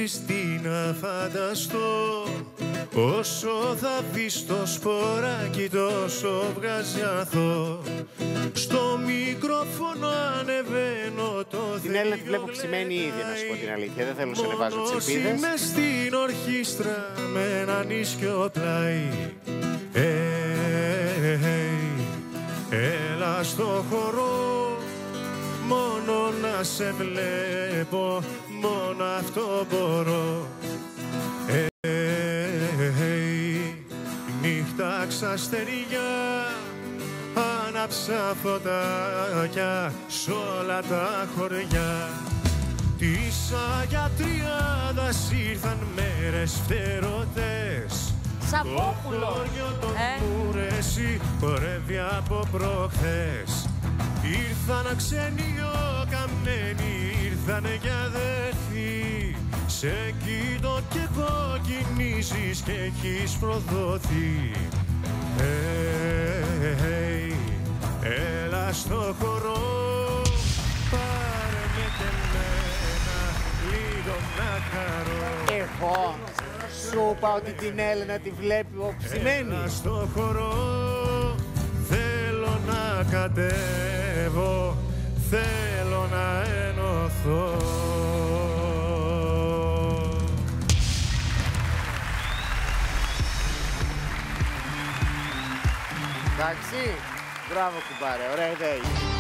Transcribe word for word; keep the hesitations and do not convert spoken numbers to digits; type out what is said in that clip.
ξέρεις τι να φανταστώ. Όσο θα πεις το σποράκι τόσο βγάζει αθώο. Στο μικρόφωνο ανεβαίνω το Την Έλληνα τη βλέπω ξημένη ήδη, να σου πω την αλήθεια. Δεν θέλω να σε ανεβάζω τις ελπίδες. Είμαι στην ορχήστρα με έναν ίσιο πλάι. Hey, hey, έλα στο χορό, μόνο να σε βλέπω, μόνο αυτό μπορώ. Hey, hey, νύχτα ξαστεριά, άναψα φωτάκια σ' όλα τα χωριά. Της Αγιατριάδας ήρθαν μέρες φτερωτές. Σαββόπουλο. Το χωριό των ε? Μουρέσι χορεύει από προχθές. Ήρθαν ξενιό καμένοι, ήρθανε για αδερφοί. Σε κοιτώ και κοκκινίζεις και έχεις προδοθεί. Hey, hey, έλα στο χορό, πάρε με και εμένα λίγο να χαρώ. Εγώ σου είπα ότι την Έλενα τη βλέπει οψημένη. Έλα στο χορό, θέλω να κατέβω, θέλω να ενωθώ. Εντάξει, μπράβο κουμπάρε, ωραία ιδέα.